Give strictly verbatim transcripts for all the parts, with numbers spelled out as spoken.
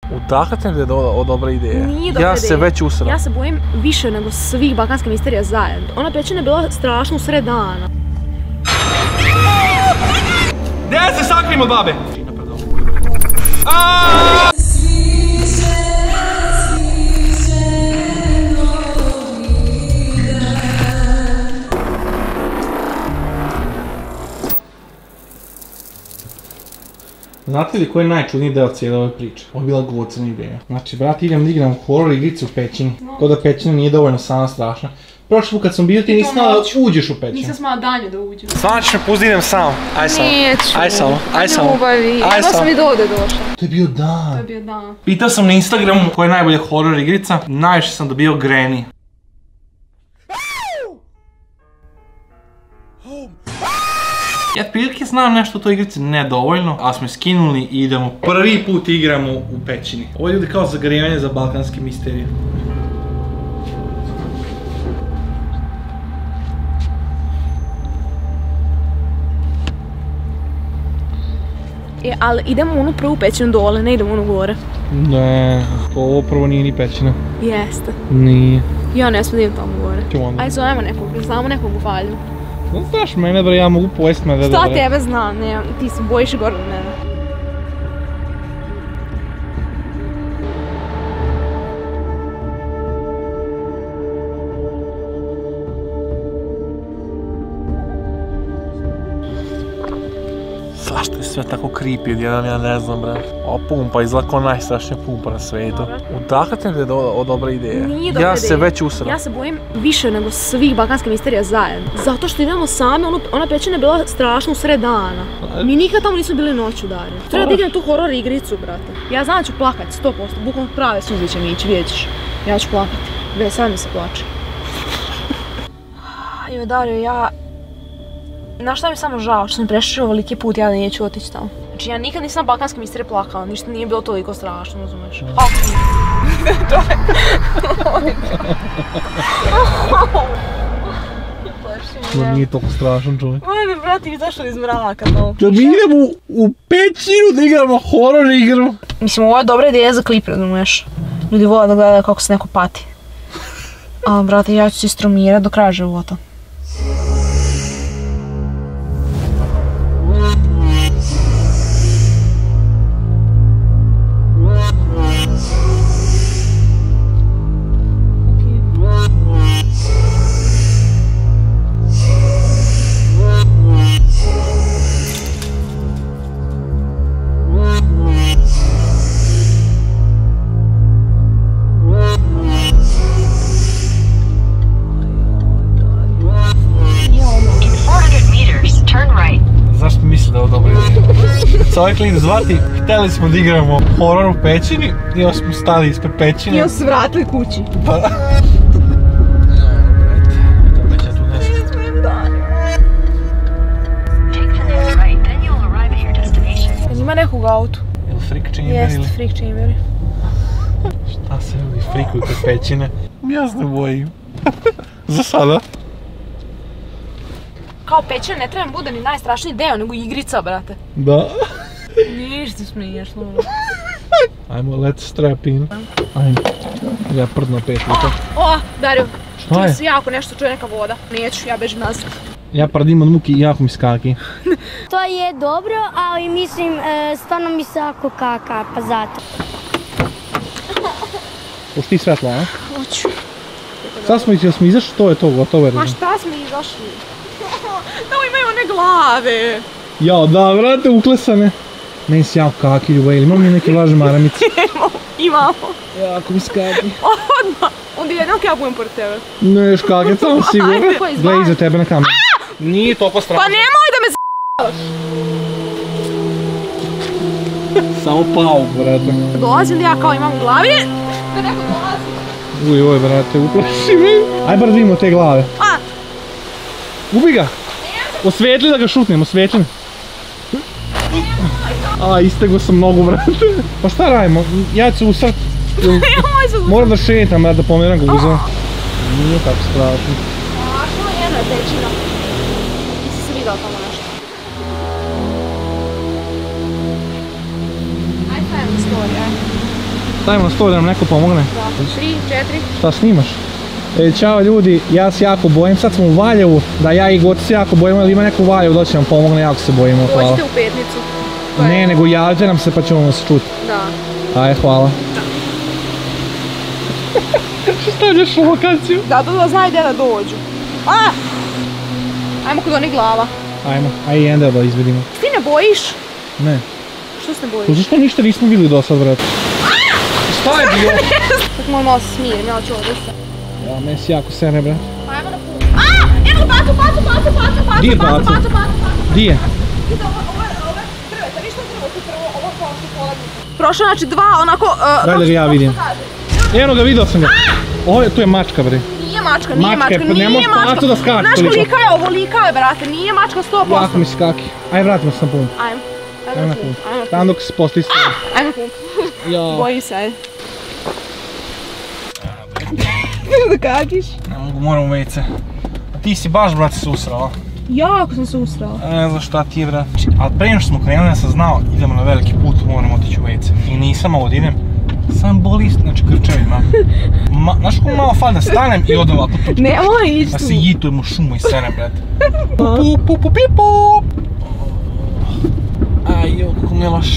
Udahate li da je dobra ideja? Nije dobra ideja. Ja se već usram. Ja se bojim više nego svih balkanskih misterija zajedno. Ona pećina je bila strašna u sred dana. Gdje se sakrim od babe? Znate li koji je najčudniji deo cijele ove priče? Ovo je bila govocena ideja. Znači, brate, idem da igram horor igricu u pećini. Ko da pećina nije dovoljno sama strašna. Prošli put kad sam bio ti nisi smala da uđeš u pećinu. Nisam smala dalje da uđem. Stvarno ćeš me pusti idem sam. Aj samo. Neću. Aj samo. Aj samo. Ljubavi. Jedva sam i do ovdje došla. To je bio dan. To je bio dan. Pitao sam na Instagramu koja je najbolja horor igrica. Najviše sam dobio Granny. Ja prilike znam nešto o toj igrici, ne dovoljno, ali smo je skinuli i idemo. Prvi put igramo u pećini. Ovo je ljudi kao zagrijanje za balkanske misterije. E, ali idemo u onu prvu pećinu dole, ne idemo u onu gore. Ne, ovo prvo nije ni pećina. Jeste. Nije. Ja ne smijem tamo gore. Čemo onda? Ajde, zovemo nekog, znamo nekog u Valju. Znaš mene bre, ja mogu pojest me da Šta tebe znam, ne, ti se bojiš gore od mene. Zašto je sve tako creepy odjedan, ja ne znam, bre. Ova pumpa izgleda kao najstrašnija pumpa na svijetu. Udahate li da je dobra ideja? Nije dobra ideja. Ja se već usram. Ja se bojim više nego svih balkanskih misterija zajedno. Zato što idemo sami, ona pećina je bila strašna u sred dana. Mi nikad tamo nismo bili noću dalje. Treba da igram tu horor igricu, brate. Ja znam da ću plakat, sto posto, bukvalno prave suze će mi ići, vidjet ćeš. Ja ću plakati. Već sad mi se plače. Joj, Dario, ja... Znaš šta mi je samo žao, što sam prešao ovoliki put, ja neću otići tamo. Znači ja nikad nisam na balkanske misterije plakala, ništa nije bilo toliko strašno, razumeš? No nije toliko strašan čovjek. Ajme, brati, izašao iz mraka to. Da mi idemo u pećinu da igramo horor igru. Mislim, ovo je dobra ideja za klip, razumeš? Ljudi vole da gledaju kako se neko pati. A, brate, ja ću se istromirati do kraja života. Se ovaj klip zvati, htjeli smo da igramo horor u pećini i onda smo stali ispred pećine. I onda se vratili kući. Pa... Jel ima nekog autu? Jel freak chamber ili? Jest, freak chamber. Šta se ljudi frikuju kod pećine? Ja se ne bojim. Za sada. Kao pećina ne treba mi bude ni najstrašniji deo, nego igrica, brate. Da. Ništa smiješno. Ajmo, let's strap in. Ajmo. Ja prdno pet puta. O, Dario. Šta je? Čuje se jako nešto, čuje neka voda. Neću, ja bežim nazad. Ja pradim od muki i jako mi skaki. To je dobro, ali mislim, stvarno mi se jako kaka, pa zato. Hoćeš ti svetlo, a? Hoću. Sad smo, jel smo izašli, to je to, gotovo je. Ma šta smo izašli? Tamo imaju one glave. Jao, da, vrate, uklesane. Meni si jako kaki, ljubav, ili imam li neke vlažne maramice? Imamo. Jako mi skaki. Odmah. Onda jednog ja budem pored tebe. Ne, još kak je tamo sigurno. Ajde, koji Gledaj iza tebe na kameru. Nije toliko strašno. Pa nemoj da me z***vaš. Samo pauk, vrate. Dolazim da ja kao imam u glavi. Da neko dolazi. Uj, oj, vrate, uplaši me. Aj bar da vidimo te glave. A! Ubi ga. Osvijetli da ga šutnem, osvijetli. A, istego sam nogu, vrate. Pa šta radimo? Ja ću se usrat. Moram da šetam, da pomeram ga uzem. Nije tako strašno. Strašno, jedna je pećina. Nisi se vidao tamo nešto. Ajde stavim na story, ajde. Stavimo na sto da nam neko pomogne. Da, tri, četiri. Šta snimaš? E, čao ljudi, ja se jako bojim, sad smo u Valjevu, da ja i Goci se jako bojimo, ali ima neko u Valjevu doći nam pomogne, jako se bojimo, hvala. Dođite u petnicu. Ne, nego javite nam se pa ćemo vas čuti. Da. Ajde, hvala. Što stavljaš u lokaciju? Da, da znaju gdje da dođu. A! Ajmo kod onih glava. Ajmo, aj i Ender da izvidimo. Ti ne bojiš? Ne. Što se ne bojiš? Pa zašto ništa nismo bili do sad, vrat? Šta je bilo? Tako moj malo se smijem, ja ću ovdje se. Ja, meni si jako sere, brat. Ajmo na put. A! Evo ga, pacu, pacu, pacu, pacu, pacu, Di je pacu, pacu? pacu, pacu, pacu. Di je? Ide ove drveta, ništa drvo tu prvo, ovo pošli polednicu. Prošlo znači dva onako... Daj da ga ja vidim. Eno ga, vidio sam ga. Ovo je, tu je mačka, bre. Nije mačka, nije Mačka je, mačka, pa ne nije može mačka. pacu da skače Znaš toliko. kolika je ovo, lika je, brate, nije mačka sto posto. Jako mi se kaki. Aj, vratimo se na pun. Ajmo. Ajmo na pun. Tam dok se postisti. Ajmo pun. Ja. Boji se, ajde. Da kakiš? Ne mogu, moram u vejce. A ti si baš, brate, se usrala. Jako sam se usrala. Ne znam šta ti je, brate. Ali prije nego što smo krenuli, ja sam znao, idemo na veliki put, moram otići u vejce. I nisam ovo da idem. Sam boli, znači krčevima. Znaš kako malo fali da stanem i odem ovako tu. Nemoj ići tu. Da se jitujem u šumu i sere, brate. Pup, pup, pup, pup. Aj, jo, kako milaš.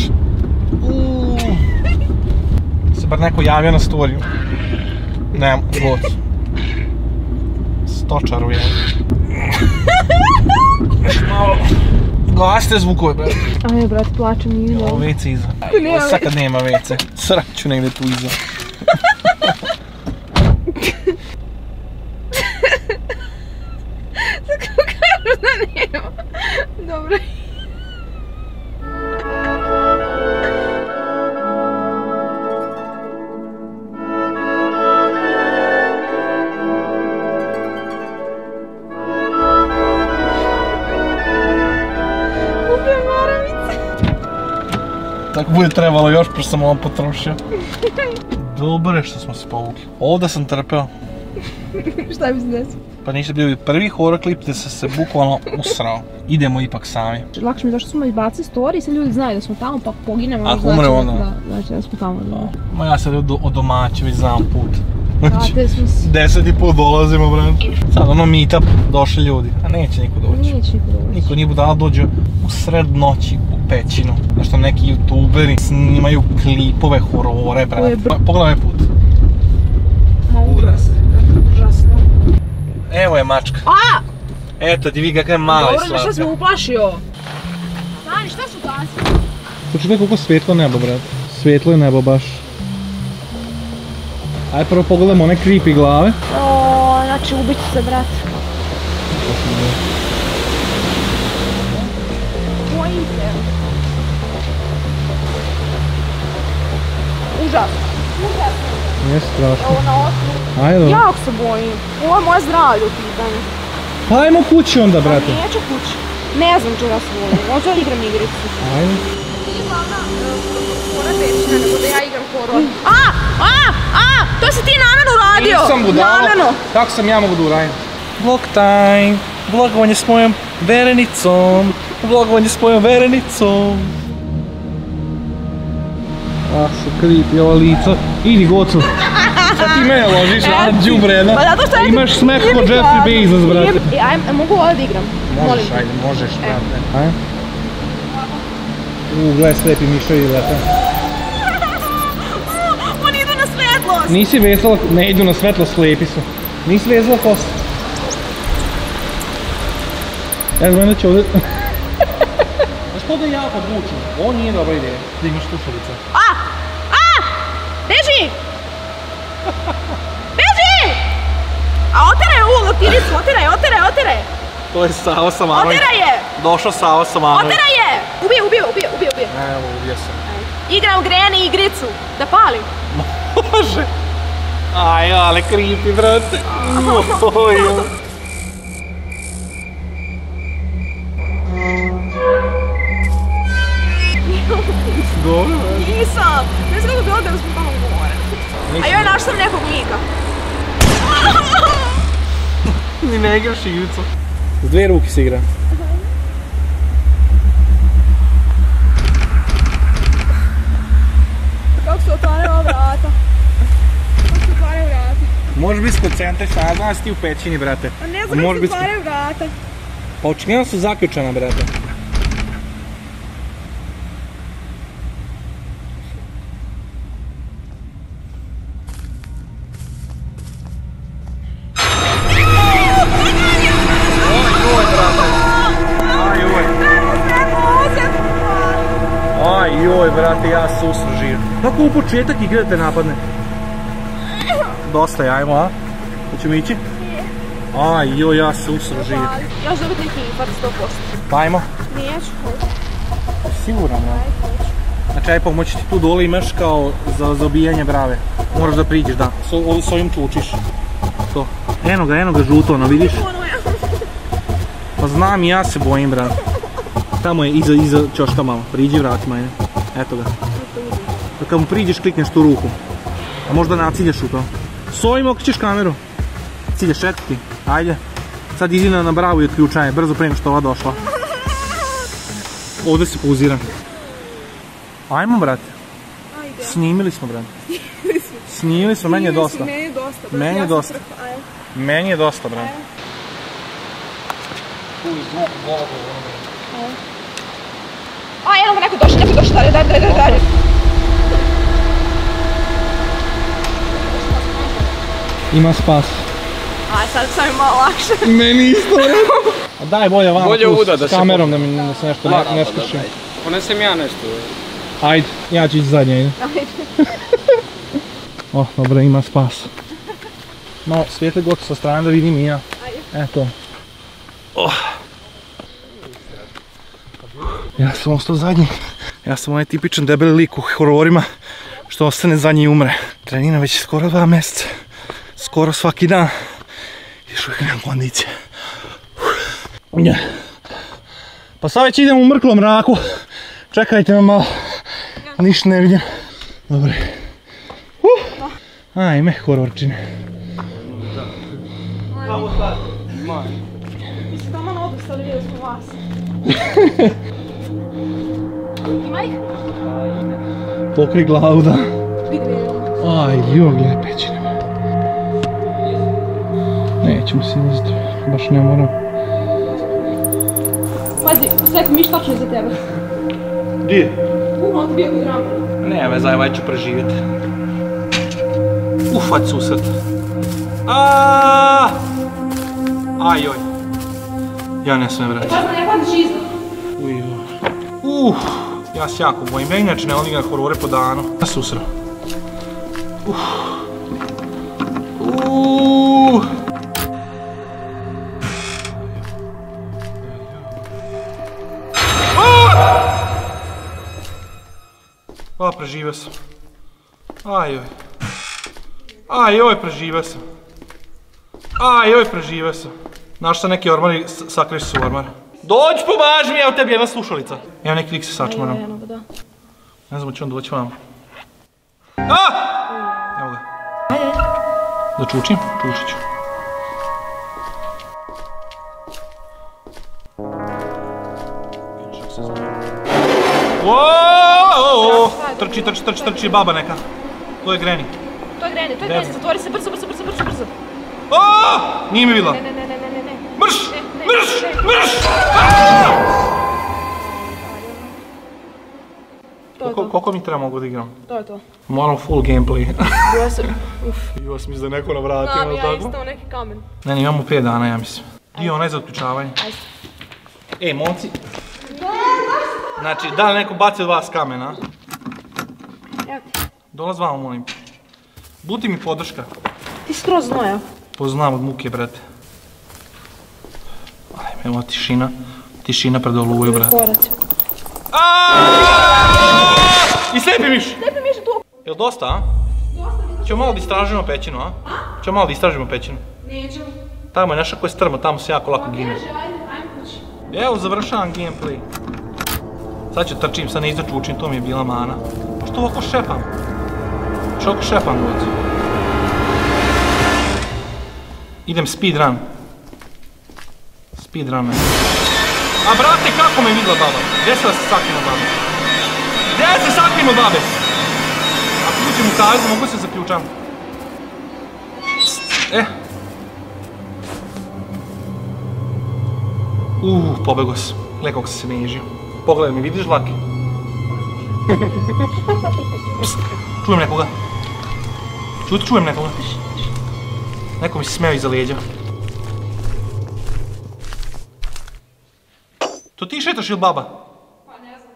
Se bar neko javio na storiju. Nemam, god. Stočaru je. Malo. Gasite zvukove, brate. Ajde, brate, plačem i vidio. Ovo vece iza. Sad kad nema vece. Sraću negdje tu iza. Sad kako kažu da nema. Dobro. Tako bude trebalo još, pošto sam ovo potrošio. Dobro je što smo se povukli. Ovdje sam trpeo. Šta bi se desilo? Pa ništa, bio bi prvi horror klip gdje sam se bukvalno usrao. Idemo ipak sami. Lakše mi je zašto smo izbacili story i sad ljudi znaju da smo tamo pa poginemo. Ako umremo onda. Da, znači da smo tamo. Ma ja sad od domaći već znam put. Brate, smo se... Deseti put dolazimo, brate. Sad ono meetup, došli ljudi, a neće niko doći. Neće niko doći. Niko nije budala dođe u sred noći u pećinu. Zašto neki youtuberi snimaju klipove horore, brate. Pogledaj ovaj put. Ma užasno, užasno. Evo je mačka. A! Eto ti vidi kakva je mala i slatka. Dobro, šta si me uplašio? Dani, šta su gasili? Počutaj koliko svetlo nebo, brate. Svetlo je nebo baš. Ajde prvo pogledamo one creepy glave. Oooo, znači ubit ću se, brate. Bojim se. Užasno. Užasno. Nije strašno. Ovo na osnovu. Ajde dobro. Jako se bojim. Ovo je moje zdravlje u pitanju. Pa ajmo kući onda, brate. Pa neću kući. Ne znam čega se volim. Možda igram igricu. Ajde. Nije glavna fora pećina, nego da ja igram horor. A! A! A! To si ti namjerno uradio! Nisam budala. Namjerno! Kako sam ja mogu da uradim? Vlog time! Vlogovanje s mojom verenicom! Vlogovanje s mojom verenicom! Ah, su creepy ovo lico. Idi, Gocu! Sad ti mene ložiš, a džubre jedna. Pa zato što ja ti... Imaš smeh kod Jeffrey Bezos, brate. E, ajme, mogu ovdje da igram? Možeš, ajde, možeš, brate. Ajde. Uuu, gledaj, slepi miševi lete. Oni idu na svetlost! Nisi vezala, ne idu na svetlost, slepi su. Nisi vezala kost. Ja znam da će ovdje... Znaš to da ja podvučim? Ovo nije dobra ideja, da imaš slušalice. A! A! Beži! Beži! A oteraj ovu loptiricu, oteraj, oteraj, oteraj! To je Savo Samanović. Oteraj je! Došao Savo Samanović. Oteraj je! Ubije, ubije, ubije, ubije, ubije. Evo, ubije sam. Igram Granny igricu. Da palim. Može! Aj, ale creepy, brate. Ojo. Dobro, brate. Nisam! Ne znam kako bilo da smo tamo gore. A joj, našao sam nekog lika. Ni ne igraš igricu. S dvije ruke se igra. Kako Kako se otvaraju ova vrata? Kako se otvaraju vrata? Možeš biti skoncentrisan, ja znam da si ti u pećini, brate. A ne znam kako se otvaraju vrata. Pa očigledno su zaključana, brate. Aj joj, brate, ja susro živ. Kako u početak i gdje te napadne? Dosta je, ajmo, a? Hoćemo ići? Aj joj, ja susro živ. Ja ću dobiti neki infarkt sto posto. Pa ajmo. Neću, hoću. Sigurno, ne? Znači, aj pomoći ti tu dole imaš kao za obijanje brave. Moraš da priđeš, da. S ovim čučiš. To. Eno ga, eno ga žuto, ono, vidiš? Pa znam i ja se bojim, brate. Tamo je iza, iza ćoška malo, priđi vratima, ajde. Eto ga. Da kad mu priđeš klikneš tu ruku. A možda naciljaš u to. S ovim okrećeš kameru. Ciljaš, eto ti, ajde. Sad idi na bravu i otključaj, brzo prema što ova došla. Ovdje se pauzira. Ajmo, brate. Snimili smo, brate. Snimili smo, meni je dosta. Meni je dosta, brate. Meni je dosta. Meni je dosta, brate. A, eno ga, neko došli, neko došli, dalje, dalje, dalje, dalje. Ima spas. Aj, sad sam mi malo lakše. Meni isto. A daj bolje vama tu s kamerom da mi se nešto ne skrši. Ponesem ja nešto. Ajde, ja ću ići zadnje, ajde. O, dobro, ima spas. Malo svijetle goto sa strane da vidim i ja. Eto. Ja sam ostao zadnji. Ja sam onaj tipičan debeli lik u hororima što ostane zadnji i umre. Treniram već skoro dva mjeseca. Skoro svaki dan. Još uvijek nemam kondicije. Pa sad već idem u mrklom mraku. Čekajte me malo. Ništa ne vidim. Dobre. Ajme, hororčine. Mi ste tamo na odustali, vidjeli smo vas. Ima ih? Pokri glavu, da. Vidim je. Aj, joj, gledaj pećine. Nećemo se nizati, baš ne moram. Pazi, sve miš tačno iza tebe. Gdje je? Uh, on ti bio kod ramena. Ne, vezaj, ovaj ću preživjeti. Uf, vaj susret. Aaaa! Aj joj. Ja ne smijem reći. Pazi, ne padiš iza. Uff, ja se jako bojim. Ja inače ne odigram horore po danu. Ja susreo. Uff. Uuuu. A, preživio sam. Aj joj. Aj joj, preživio sam. Aj joj, preživio sam. Našao sam neki ormar i sakriš su ormar. Dođi, pomaži mi, evo tebi jedna slušalica. Evo neki lik se sačmaram. Eno ga, da. Ne znam, će on doći vam. Aaaa! Evo ga. Da čučim? Čučit ću. Uuuu! Trči, trči, trči, trči, baba neka. To je Granny. To je Granny, to je Granny, zatvori se, brzo, brzo, brzo, brzo, brzo. Aaaa! Nije mi vidjela. Ne, ne, ne, ne, ne, ne. Mrš! Mrš! Mrš! To je to. Koliko mi treba mogu da igram? To je to. Moram full gameplay. Ja sam, uff. Jo, sam mislim da je neko navratio, Znam, ili ja tako? isto neki kamen. Ne, ne, imamo pet dana, ja mislim. Dio onaj za otključavanje. Ajde. E, momci. Znači, da li neko baci od vas kamen, a? Evo ti. Dolaz vamo, molim. Budi mi podrška. Ti skroz znoja. Poznam od muke, brate. Ajme, evo tišina. Tišina pred oluju, brate. Korac. I slepi miš! Slepi miš tu. Jel dosta, a? Dosta. Ćemo malo da istražimo pećinu, a? Ćemo malo da istražimo pećinu. Nećemo. Tamo je naša koja je strma, tamo se jako lako gine. Ajde, ajde kući. Evo, završavam gameplay. Sad ću trčim, sad ne izaču učim, to mi je bila mana. Što ovako šepam? Što ovako šepam, uvijek? Idem speedrun. Speedrun me. A brate, kako me vidla baba? Gdje se da se sakrim od babe? Gdje se sakrim od babe? Ako Uključim u kazu, mogu se zaključam. E. Uuu, pobego se. Gle kako se se nežio. Pogledaj mi, vidiš dlake? Čujem nekoga. Čuti, čujem nekoga. Neko mi se smeo iza leđa. To ti šetaš ili baba? Pa ne znam.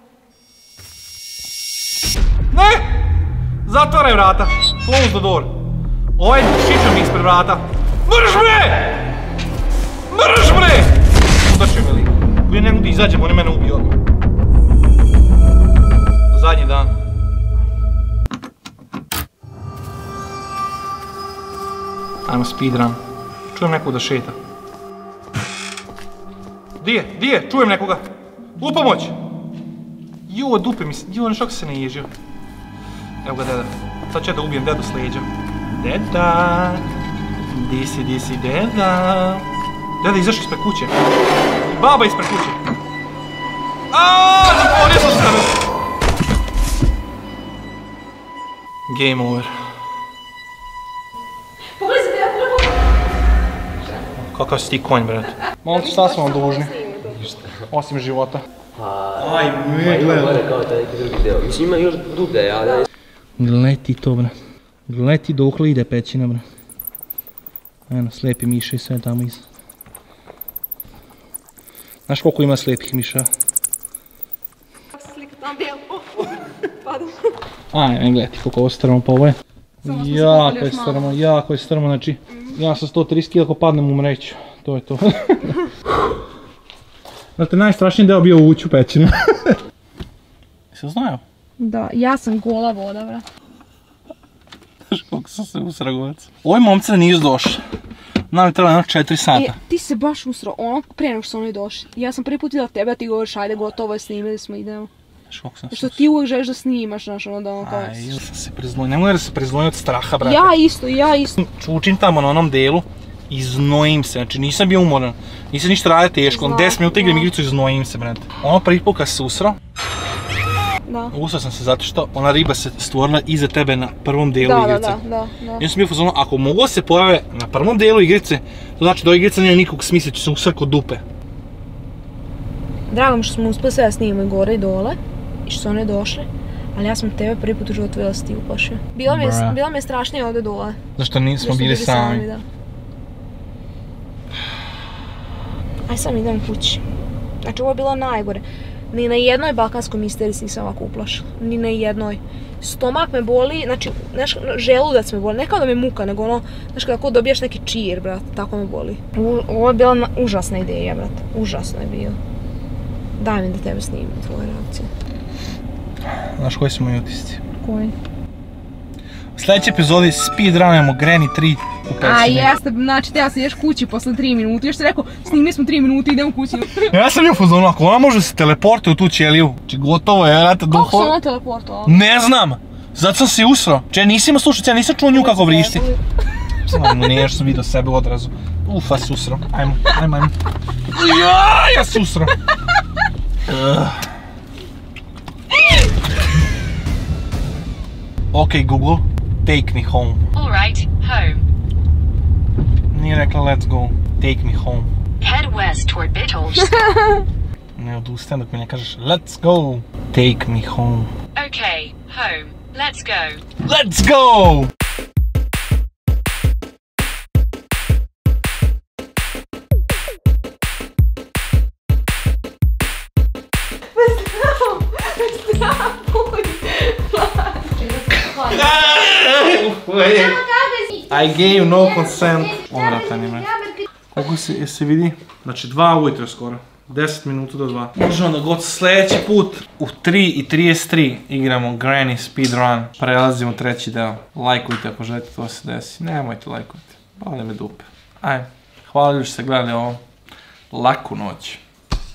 Ne! Zatvaraj vrata. Close the door. Ovaj šiča mi ispred vrata. Mrš bre! Mrš bre! Udači me li. Koji ne mogu da izađem, on je mene ubio. Zadnji dan. Ajmo speedrun. Čujem nekog da šeta. Di je? Di je? Čujem nekoga. U pomoć! Jo, dupe mi se. Jo, nešto se ne ježio. Evo ga deda. Sad ću ja da ubijem dedu s leđa. Deda! Di si, di si, deda? Deda izašao ispred kuće. Baba ispred kuće. Aaaa! Zatvorio sam se! Game over. Pogledaj se te, ja prvo! Kakav si ti konj, brat. Momci, šta smo vam dužni? Osim života. Aj, me gledaj. Kao taj neki drugi deo. Mislim, ima još dublje, ali... Gledaj ti to, bra. Gledaj ti dokle ide pećina, bra. Eno, slijepi miša i sve tamo iza. Znaš koliko ima slijepih miša? Kako se slika tam bijel? Padam. Aj, ne gledaj ti koliko ovo strmo pa ovo je. Jako je strmo, jako je strmo, znači... Ja sam sto trideset kila ako padnem umreću. To je to. Znate, najstrašniji deo bio ući u pećinu. Jesi znao? Da, ja sam gola voda, bra. Znaš koliko sam se usragovac. Ovi momci nisu došli. Nam je trebalo jedno četiri sata. E, ti se baš usrao, ono prije nego što su oni došli. Ja sam prvi put vidjela tebe, a ti govoriš ajde gotovo je, snimili smo, idemo. Znaš koliko sam se Što ti uvijek želiš da snimaš, znaš, ono da ono kao... Aj, ili sam se prezlonio, ne mogu da se prezlonio od straha, brate. Ja isto, ja isto. Učim tamo na onom delu i znojim se, znači nisam bio umoran, nisam ništa radio teško, Znam, deset minuta igram znam. igricu i znojim se, brate. Ono prvi put kad se usrao, Da. usrao sam se zato što ona riba se stvorila iza tebe na prvom delu Da, da, igrice. da, da, da. Ja sam bio fazonu, ako mogu se pojave na prvom delu igrice, to znači da ova igrica nema nikog smisla, će se usrati kod dupe. Drago mi što smo uspjeli sve da snimimo i gore i dole i što su one došle, ali ja sam tebe prvi put u životu vidjela da si ti uplašio. Bila mi je, Bra. bila mi je strašnije ovdje dole. Zašto nismo Zašto bili sami. da. Aj sad idem kući. Znači ovo je bilo najgore. Ni na jednoj balkanskoj misteriji se nisam ovako uplašila. Ni na jednoj. Stomak me boli, znači, znaš, želudac me boli. Ne kao da me muka, nego ono, znaš, kako dobiješ neki čir, brat, tako me boli. U, ovo je bila na, užasna ideja, brat. Užasno je bilo. Daj mi da tebe snimim, tvoje reakcije. Znaš koji su moji utisci? Koji? U sljedećoj epizodi speedrunujemo Granny tri u pećini. A jeste, znači te ja sam ideš kući posle tri minuta, još ti rekao snimili smo tri minuta, idemo kući. Ja sam bio u fazonu, ako ona može se teleportuje u tu ćeliju, znači gotovo je, vrata, Kako duho... su ona teleportovala? Ne znam! Zato sam se usrao. Če, nisi ima slušati, ja nisam čuo nju kako vrišti. Znam, nije, još sam vidio sebe u odrazu. Ufa, se usrao. Ajmo, ajmo, ajmo. Ja, ja se usrao. Ok, Google, take me home. Alright, home. Nije rekla let's go, take me home. Head west toward Bittles. Ne odustajem dok mi ne kažeš let's go, take me home. Okay, home. Let's go. Let's go! I gave no consent. Ovratan je me. Kako se, jesi vidi? Znači dva ujutro skoro. deset minuta do dva. Možemo da god sljedeći put u tri i trideset tri igramo Granny speedrun. Prelazimo treći deo. Lajkujte ako želite to se desi. Nemojte lajkujte. Bavljame dupe. Ajde. Hvala ljudi što ste gledali ovo. Laku noć.